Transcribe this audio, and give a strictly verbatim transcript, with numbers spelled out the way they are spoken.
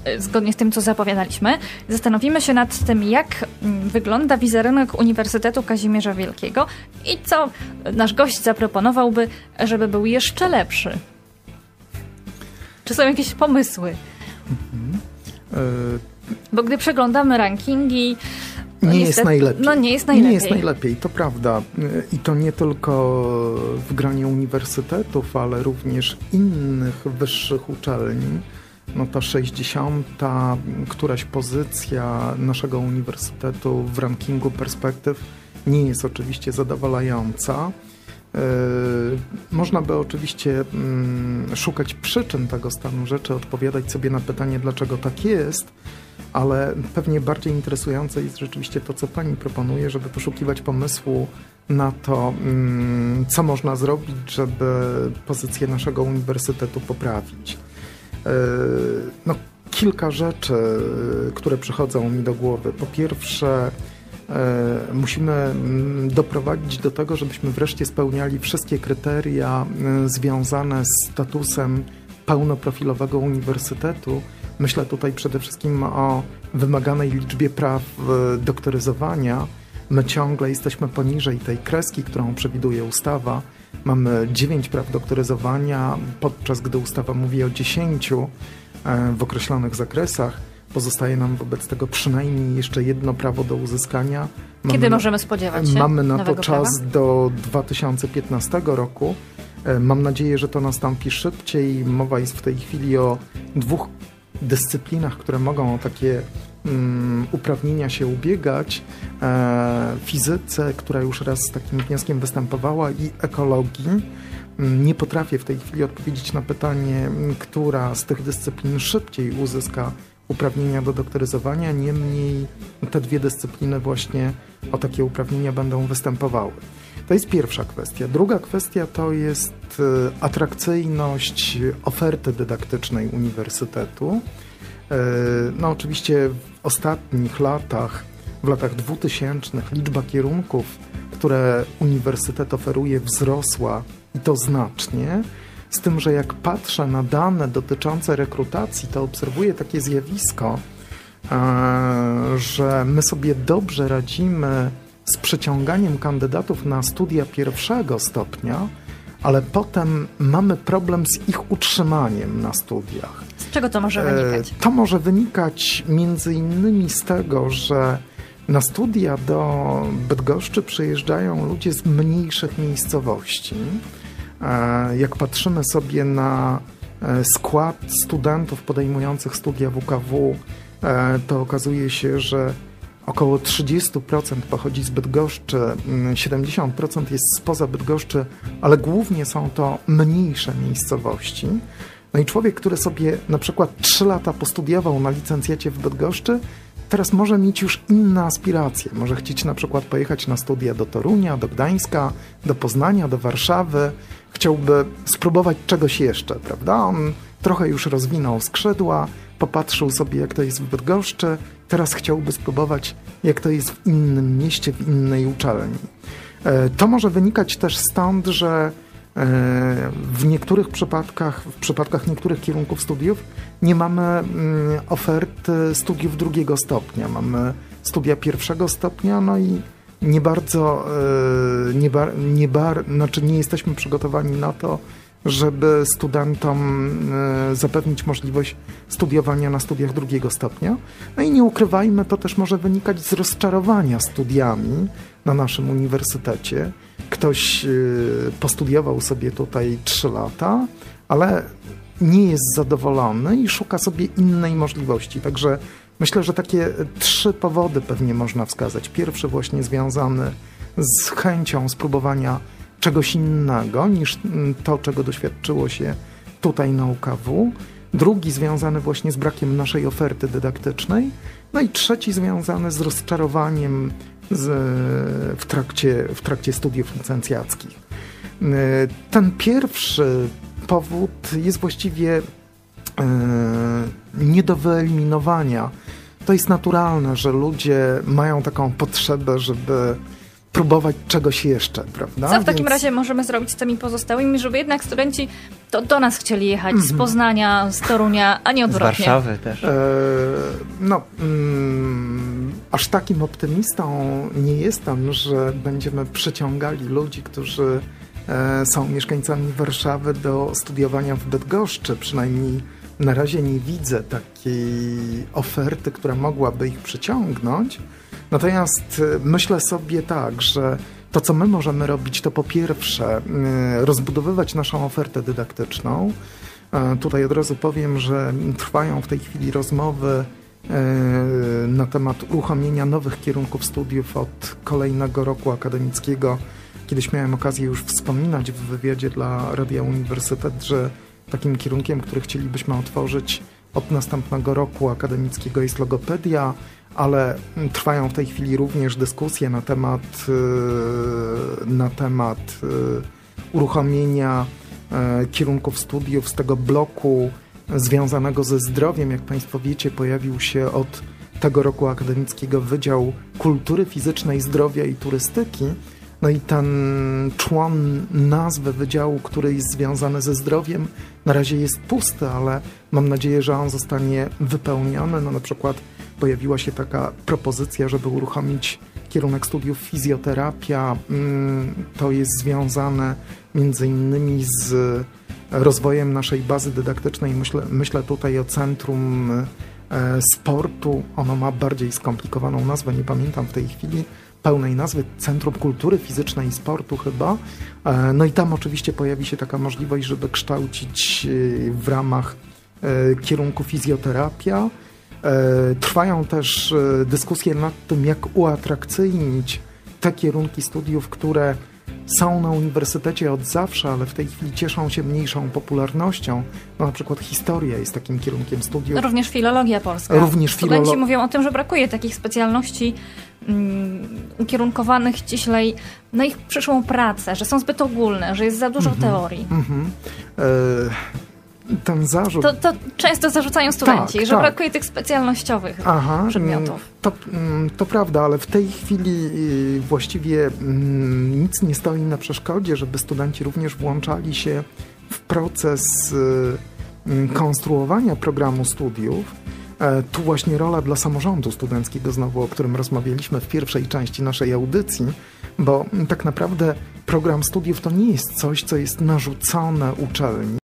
zgodnie z tym, co zapowiadaliśmy, zastanowimy się nad tym, jak wygląda wizerunek Uniwersytetu Kazimierza Wielkiego i co nasz gość zaproponowałby, żeby był jeszcze lepszy. Czy są jakieś pomysły? Mhm. Y- Bo gdy przeglądamy rankingi, nie niestety, jest najlepiej. No nie jest najlepiej. Nie jest najlepiej, to prawda. I to nie tylko w gronie uniwersytetów, ale również innych wyższych uczelni. No ta sześćdziesiąta któraś pozycja naszego uniwersytetu w rankingu perspektyw nie jest oczywiście zadowalająca. Yy, można by oczywiście yy, szukać przyczyn tego stanu rzeczy, odpowiadać sobie na pytanie, dlaczego tak jest, ale pewnie bardziej interesujące jest rzeczywiście to, co pani proponuje, żeby poszukiwać pomysłu na to, yy, co można zrobić, żeby pozycję naszego uniwersytetu poprawić. Yy, no, kilka rzeczy, yy, które przychodzą mi do głowy. Po pierwsze, musimy doprowadzić do tego, żebyśmy wreszcie spełniali wszystkie kryteria związane z statusem pełnoprofilowego uniwersytetu. Myślę tutaj przede wszystkim o wymaganej liczbie praw doktoryzowania. My ciągle jesteśmy poniżej tej kreski, którą przewiduje ustawa. Mamy dziewięć praw doktoryzowania, podczas gdy ustawa mówi o dziesięciu w określonych zakresach. Pozostaje nam wobec tego przynajmniej jeszcze jedno prawo do uzyskania. Mamy Kiedy możemy spodziewać się Mamy na to czas prawa? do dwa tysiące piętnastego roku. Mam nadzieję, że to nastąpi szybciej. Mowa jest w tej chwili o dwóch dyscyplinach, które mogą o takie um, uprawnienia się ubiegać. E, fizyce, która już raz z takim wnioskiem występowała, i ekologii. Nie potrafię w tej chwili odpowiedzieć na pytanie, która z tych dyscyplin szybciej uzyska uprawnienia do doktoryzowania, niemniej te dwie dyscypliny właśnie o takie uprawnienia będą występowały. To jest pierwsza kwestia. Druga kwestia to jest atrakcyjność oferty dydaktycznej uniwersytetu. No oczywiście w ostatnich latach, w latach dwutysięcznych liczba kierunków, które uniwersytet oferuje, wzrosła i to znacznie. Z tym, że jak patrzę na dane dotyczące rekrutacji, to obserwuję takie zjawisko, że my sobie dobrze radzimy z przyciąganiem kandydatów na studia pierwszego stopnia, ale potem mamy problem z ich utrzymaniem na studiach. Z czego to może wynikać? To może wynikać między innymi z tego, że na studia do Bydgoszczy przyjeżdżają ludzie z mniejszych miejscowości. Jak patrzymy sobie na skład studentów podejmujących studia W K W, to okazuje się, że około trzydzieści procent pochodzi z Bydgoszczy, siedemdziesiąt procent jest spoza Bydgoszczy, ale głównie są to mniejsze miejscowości. No i człowiek, który sobie na przykład trzy lata postudiował na licencjacie w Bydgoszczy, teraz może mieć już inne aspiracje. Może chcieć na przykład pojechać na studia do Torunia, do Gdańska, do Poznania, do Warszawy. Chciałby spróbować czegoś jeszcze, prawda? On trochę już rozwinął skrzydła, popatrzył sobie, jak to jest w Bydgoszczy. Teraz chciałby spróbować, jak to jest w innym mieście, w innej uczelni. To może wynikać też stąd, że w niektórych przypadkach, w przypadkach niektórych kierunków studiów nie mamy oferty studiów drugiego stopnia. Mamy studia pierwszego stopnia, no i nie bardzo, nie, bar, nie, bar, znaczy nie jesteśmy przygotowani na to, żeby studentom zapewnić możliwość studiowania na studiach drugiego stopnia. No i nie ukrywajmy, to też może wynikać z rozczarowania studiami na naszym uniwersytecie. Ktoś postudiował sobie tutaj trzy lata, ale nie jest zadowolony i szuka sobie innej możliwości. Także myślę, że takie trzy powody pewnie można wskazać. Pierwszy właśnie związany z chęcią spróbowania czegoś innego niż to, czego doświadczyło się tutaj na U K W. Drugi związany właśnie z brakiem naszej oferty dydaktycznej. No i trzeci związany z rozczarowaniem z, w, trakcie, w trakcie studiów licencjackich. Ten pierwszy powód jest właściwie e, nie do wyeliminowania. To jest naturalne, że ludzie mają taką potrzebę, żeby próbować czegoś jeszcze, prawda? Co w takim Więc... razie możemy zrobić z tymi pozostałymi, żeby jednak studenci to do nas chcieli jechać mm-hmm. z Poznania, z Torunia, a nie odwrotnie? Z Warszawy też. E, no, mm, aż takim optymistą nie jestem, że będziemy przyciągali ludzi, którzy e, są mieszkańcami Warszawy do studiowania w Bydgoszczy. Przynajmniej na razie nie widzę takiej oferty, która mogłaby ich przyciągnąć. Natomiast myślę sobie tak, że to, co my możemy robić, to po pierwsze rozbudowywać naszą ofertę dydaktyczną. Tutaj od razu powiem, że trwają w tej chwili rozmowy na temat uruchomienia nowych kierunków studiów od kolejnego roku akademickiego. Kiedyś miałem okazję już wspominać w wywiadzie dla Radia Uniwersytet, że takim kierunkiem, który chcielibyśmy otworzyć od następnego roku akademickiego jest logopedia, ale trwają w tej chwili również dyskusje na temat, na temat uruchomienia kierunków studiów z tego bloku związanego ze zdrowiem. Jak Państwo wiecie, pojawił się od tego roku akademickiego Wydział Kultury Fizycznej, Zdrowia i Turystyki. No i ten człon nazwy wydziału, który jest związany ze zdrowiem, na razie jest pusty, ale mam nadzieję, że on zostanie wypełniony. No na przykład pojawiła się taka propozycja, żeby uruchomić kierunek studiów fizjoterapia. To jest związane między innymi z rozwojem naszej bazy dydaktycznej. Myślę, myślę tutaj o Centrum Sportu. Ono ma bardziej skomplikowaną nazwę, nie pamiętam w tej chwili pełnej nazwy, Centrum Kultury Fizycznej i Sportu chyba. No i tam oczywiście pojawi się taka możliwość, żeby kształcić w ramach kierunku fizjoterapia. Trwają też dyskusje nad tym, jak uatrakcyjnić te kierunki studiów, które są na uniwersytecie od zawsze, ale w tej chwili cieszą się mniejszą popularnością. No, na przykład historia jest takim kierunkiem studiów. Również filologia polska. Również Studenci filolo- mówią o tym, że brakuje takich specjalności um, ukierunkowanych ściślej na ich przyszłą pracę, że są zbyt ogólne, że jest za dużo mm-hmm. teorii. Mm-hmm. E- Ten zarzut... To, to często zarzucają studenci, tak, że tak. brakuje tych specjalnościowych Aha, przedmiotów. To, to prawda, ale w tej chwili właściwie nic nie stoi na przeszkodzie, żeby studenci również włączali się w proces konstruowania programu studiów. Tu właśnie rola dla samorządu studenckiego, znowu o którym rozmawialiśmy w pierwszej części naszej audycji, bo tak naprawdę program studiów to nie jest coś, co jest narzucone uczelni.